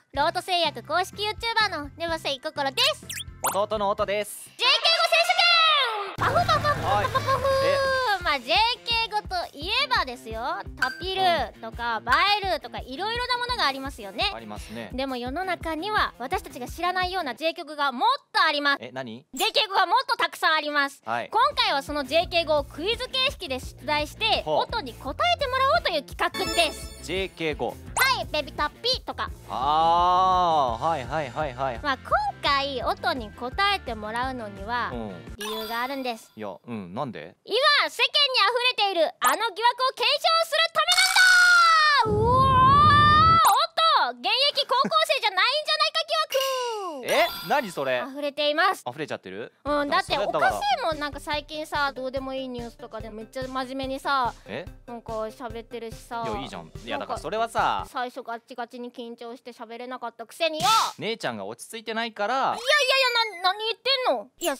ロート製薬公式 YouTuber の根瀬いこころです。 弟の音です。 JK 語選手権パフパフパフパフパフ。まあ JK 語といえばですよ、タピルとかバイルとかいろいろなものがありますよね。 ありますね。 でも世の中には私たちが知らないような JK 語がもっとあります。 何？ JK 語がもっとたくさんあります。 はい。 今回はその JK 語をクイズ形式で出題して音に答えてもらおうという企画です。 JK 語。 はい、ベビタピとか。 はいはいはいはい。 まあ今回音に答えてもらうのには理由があるんです。 いや、なんで？ 今世間に溢れているあの疑惑を検証するためなんだ。うおー、音現役高校生じゃないんじゃないか疑惑。 何それ？ 溢れています。 溢れちゃってる？ だっておかしいもん。なんか最近さ、どうでもいいニュースとかでめっちゃ真面目にさ、なんか喋ってるしさ。 いや、いいじゃん。いやだからそれはさ、 最初ガッチガチに緊張して喋れなかったくせによ。 姉ちゃんが落ち着いてないから。 いやいやいや、何言ってんの。いや、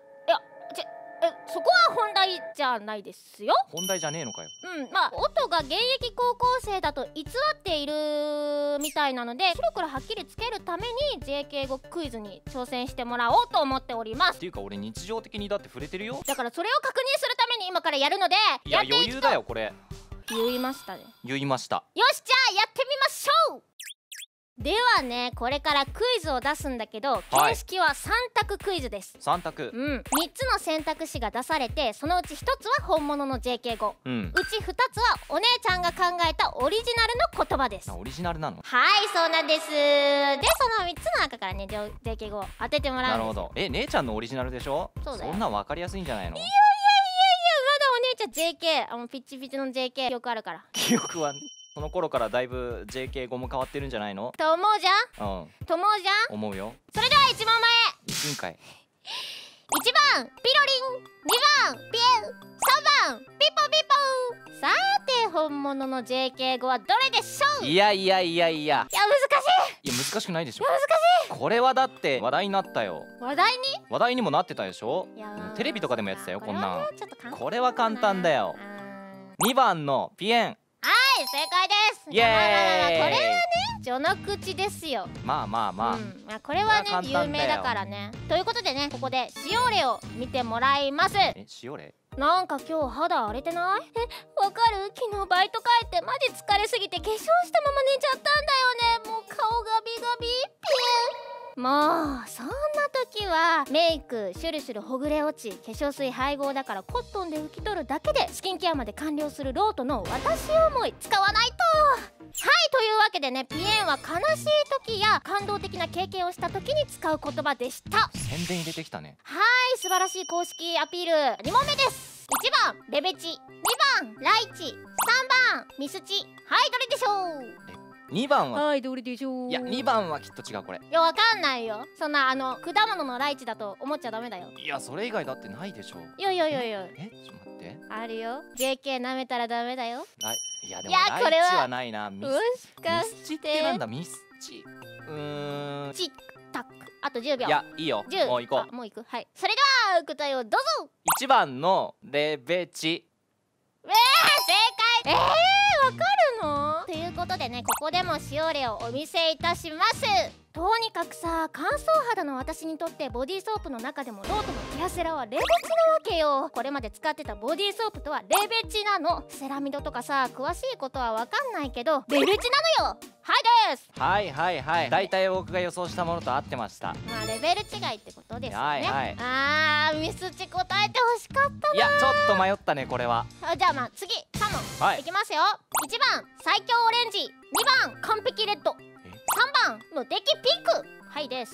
そこは本題じゃないですよ。 本題じゃねえのかよ。 まあ音が現役高校生だと偽っているみたいなので、白黒はっきりつけるために JK 語クイズに挑戦してもらおうと思っております。 っていうか俺日常的にだって触れてるよ。 だからそれを確認するために今からやるので、 いや余裕だよこれ。 言いましたね。 言いました。 よし、じゃあやってみましょう。ではね、これからクイズを出すんだけど、形式は3択クイズです。 3択。 3つの選択肢が出されて、そのうち1つは本物の JK 語、うち2つはお姉ちゃんが考えたオリジナルの言葉です。 オリジナルなの？ はい、そうなんです。で、その3つの中からね、JK 語を当ててもらうんです。 なるほど。姉ちゃんのオリジナルでしょ？ そうだよ。 そんなん分かりやすいんじゃないの？ いやまだお姉ちゃん JK、ピッチピチの JK よくあるから。 記憶はその頃からだいぶ JK 語も変わってるんじゃないの？ と思うじゃん。と思うじゃん。 思うよ。 それでは1問前。 1回。 1番ピロリン、2番ピエン、3番ピポピポ。さて本物の JK 語はどれでしょう？ いや難しい。いや難しくないでしょ。 難しい。 これはだって話題になったよ。 話題にもなってたでしょ。テレビとかでもやってたよこんなん。これは簡単だよ。2番のピエン。 はい、正解です。 イエーイ。 これはね、序の口ですよ。 まあこれはね有名だからね。ということでね、ここで使用例を見てもらいます。 使用例？ なんか今日肌荒れてない？わかる？昨日バイト帰ってマジ疲れすぎて化粧したまま寝ちゃったんだよね。もう顔ガビガビ。ピエン。もうそんな時はメイクシュルシュルほぐれ落ち、化粧水配合だからコットンで拭き取るだけでスキンケアまで完了するロートの私思い使わないと。はい、というわけでね、ピエンは悲しい時や感動的な経験をした時に使う言葉でした。 宣伝入れてきたね。 はい、素晴らしい公式アピール。2問目です。1番レベチ、2番ライチ、3番ミスチ。はい、どれでしょう ？2番は。 はい、どれでしょう？ いや2番はきっと違うこれ。 いやわかんないよ。そんな果物のライチだと思っちゃダメだよ。 いやそれ以外だってないでしょ。 いやちょっと待って。 あるよ。 JK 舐めたらダメだよ。 いやでもライチはないな。ミスチってなんだ？ミスチ。チッタック。あと10秒。 いやいいよ、もう行こう。 もう行く。はい、それでは答えをどうぞ。 1番のレベチ。 正解。わかるの？ということでね、ここでも使用例をお見せいたします。とにかくさ、乾燥肌の私にとってボディーソープの中でもロートのケアセラはレベチなわけよ。これまで使ってたボディーソープとはレベチなの。セラミドとかさ、詳しいことはわかんないけどレベチなのよ。はいです。 はいだいたい僕が予想したものと合ってました。 まあレベル違いってことですよね。ミスチ答えてほしかったな。 いやちょっと迷ったねこれは。 じゃあ次3問いきますよ。1番最強オレンジ、2番完璧レッド、3番無敵ピンク。はいです。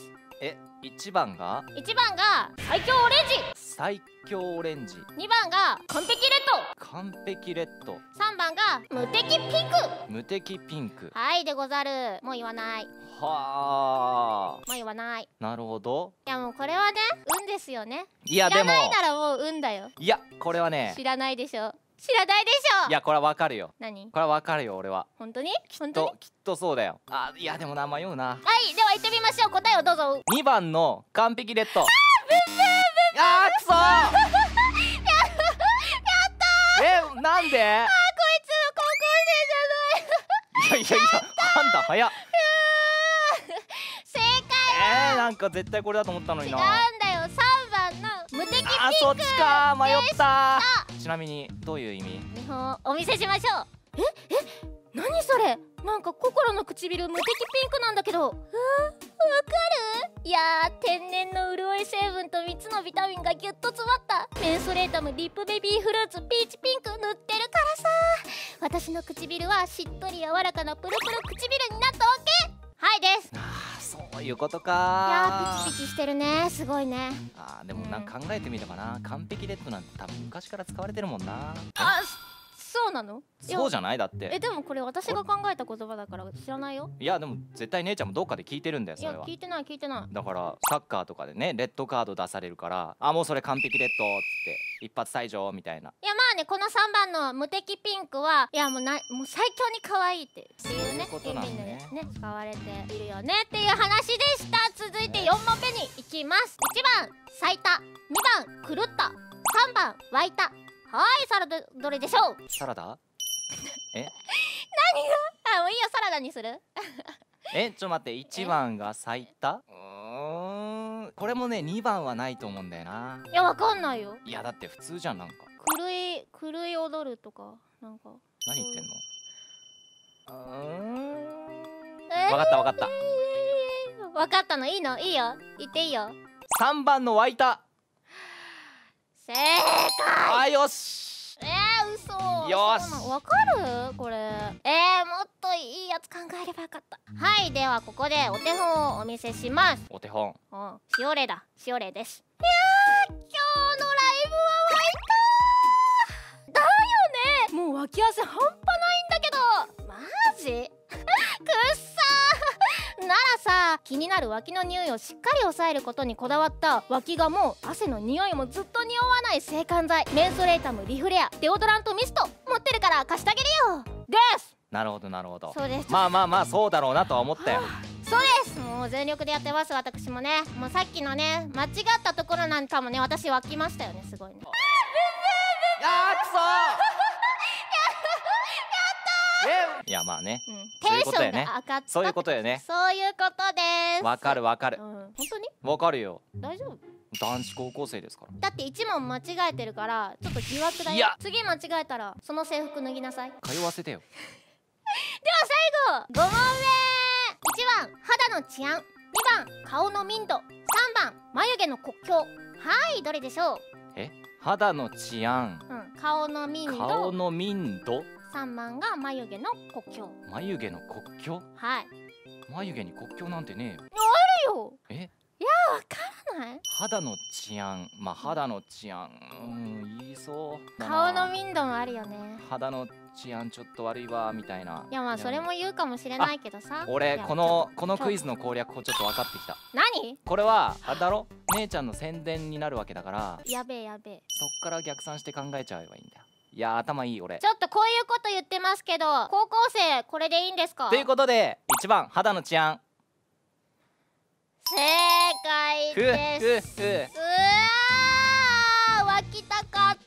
1番が最強オレンジ、 最強オレンジ、 2番が完璧レッド、 完璧レッド、 3番が無敵ピンク。 無敵ピンク。 はいでござる。もう言わない。 はあ、 もう言わない。 なるほど。 いやもうこれはね運ですよね。 いやでも知らないならもう運だよ。 いやこれはね知らないでしょ。知らないでしょ。 いやこれはわかるよ。 何？ これはわかるよ俺は。 本当に？ きっとそうだよ。いやでもな迷うな。 はいでは行ってみましょう。答えをどうぞ。 2番の完璧レッド。くそーやったなんで？ こいつ高校生じゃない。 いや判断早っ。 なんか絶対これだと思ったのにな。 違うんだよ、3番の無敵ピンク。 あ、そっちか、迷った。ちなみにどういう意味？ 見本お見せしましょう。何それ、なんか心の唇無敵ピンクなんだけど。わかる？いやー、天然の潤い成分と3つのビタミンがギュッと詰まったメンソレータムリップベビーフルーツピーチピンク塗ってるからさ、私の唇はしっとり柔らかなプルプル唇になったわけ。はいです。 あー、そういうこといやか。 ー、ピチピチしてるね、すごいね。 あー、でもなんか考えてみればな、完璧レッドなんて多分昔から使われてるもんな。 あ、そうなの？ そうじゃない？だってでもこれ私が考えた言葉だから知らないよ。 いやでも絶対姉ちゃんもどっかで聞いてるんだよ、 いやそれは。 聞いてない聞いてない。 だからサッカーとかでね、レッドカード出されるから、あ、もうそれ完璧レッドっつって一発退場みたいな。 いやまあね、この3番の無敵ピンクはいやもう最強に可愛いっていうね、 そういうことなのね。 意味でね使われているよねっていう話でした。続いて4問目に行きます。1番咲いた、2番狂った、3番湧いた。はい、サラダどれでしょう？ サラダ？え？ 何が？あ、もういいよ、サラダにする？ ちょっと待って、1番が咲いた？これもね、2番はないと思うんだよな。 いやわかんないよ。 いやだって普通じゃん、なんか。 狂い踊るとかなんか。 何言ってんの？わかったわかった。 わかったの？いいの？いいよ、言っていいよ。 3番の湧いた。 正解。 あ、よし。 嘘。 よし。 わかる？これ。もっといいやつ考えればよかった。はい、ではここでお手本をお見せします。 お手本。 しおれだ。しおれです。いやー、今日のライブは湧いたー。だよね。もう脇汗半端ないんだけど。マジ？くっさー。ならさ、気になる脇の匂いをしっかり抑えることにこだわった脇がも汗の匂いもずっと匂わない制汗剤メンソレータムリフレアデオドラントミスト持ってるから貸してあげるよです。 なるほどなるほど。 そうです。 まあそうだろうなとは思ったよ。 そうです。もう全力でやってます、私もね。もうさっきのね間違ったところなんかもね、私湧きましたよね、すごいね。 あー、くそいやまあね、 テンションが上がった。 そういうことよね。 そういうことです。 わかるわかる。 本当にわかるよ。 大丈夫？ 男子高校生ですから。 だって1問間違えてるからちょっと疑惑だよ。 いや次間違えたらその制服脱ぎなさい。 通わせてよ。 では最後5問目。1番肌の治安、2番顔の民度、3番眉毛の国境。はい、どれでしょう？ 肌の治安、 顔の民度、 顔の民度、 3番が眉毛の国境。 眉毛の国境？ はい。 眉毛に国境なんてねえよ。 あるよ。いや、わからない？ 肌の治安、まあ肌の治安、言いそうだな。 顔の民度もあるよね。 肌の治安ちょっと悪いわみたいな。 いやまあそれも言うかもしれないけどさ。 俺このクイズの攻略法ちょっと分かってきた。 何？ これはあれだろ、姉ちゃんの宣伝になるわけだから。 やべえやべえ。 そっから逆算して考えちゃえばいいんだよ。いや頭いい俺。 ちょっとこういうこと言ってますけど、高校生これでいいんですか？ ということで1番肌の治安。 正解です。湧きたかった。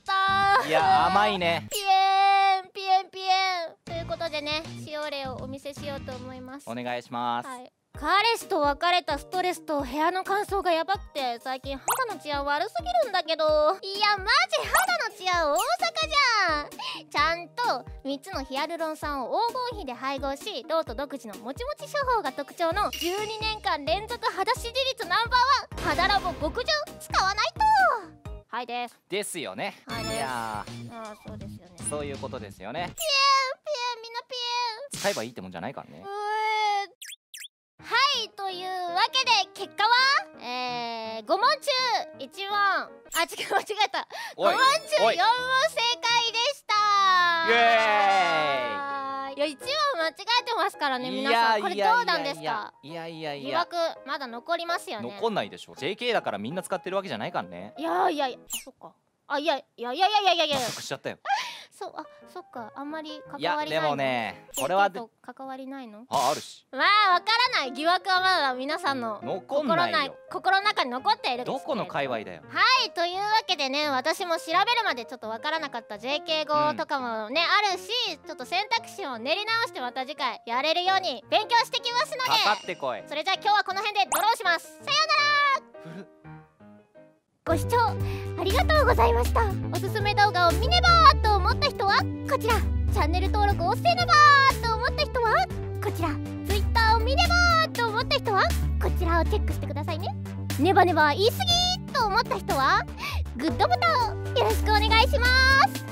いや甘いね。 ピエンピエンピエンということでね、しおれをお見せしようと思います。 お願いします。 はい、彼氏と別れたストレスと部屋の乾燥がやばくて最近肌の治安悪すぎるんだけど。いやマジ肌の治安大阪じゃん。ちゃんと3つのヒアルロン酸を黄金比で配合し、ロート独自のもちもち処方が特徴の12年間連続肌支持率ナンバーワン肌ラボ極上使わないと。はいです。 ですよね。 はいです。 いやそうですよね。 そういうことですよね。 ピエンピエンみんなピエン使えばいいってもんじゃないからね。 はい、というわけで結果は5問中1問、あ、違う間違えた。5問中4問正解でした。 イエーイ。 いや1問間違えてますからね皆さん。これどうなんですか？ いや疑惑まだ残りますよね。 残んないでしょ。 JK だからみんな使ってるわけじゃないからね。 いやそっか。いや得しちゃったよ。 そう、そっか、あんまり関わりないの。 いやでもね、これは関わりないの？ あるし。 まあわからない。疑惑はまだ皆さんの残んないよ。 心の中に残っている。 どこの界隈だよ。 はい、というわけでね、私も調べるまでちょっとわからなかった JK 語とかもね、あるし、ちょっと選択肢を練り直してまた次回やれるように勉強してきますので、 かってこい。 それじゃあ今日はこの辺でドローします。さようなら。ご視聴ありがとうございました。おすすめ動画を見ねばーと思った人はこちら、チャンネル登録をせねばーと思った人はこちら、Twitter を見ねばーと思った人はこちらをチェックしてくださいね。ネバネバ言い過ぎと思った人はグッドボタンよろしくお願いします。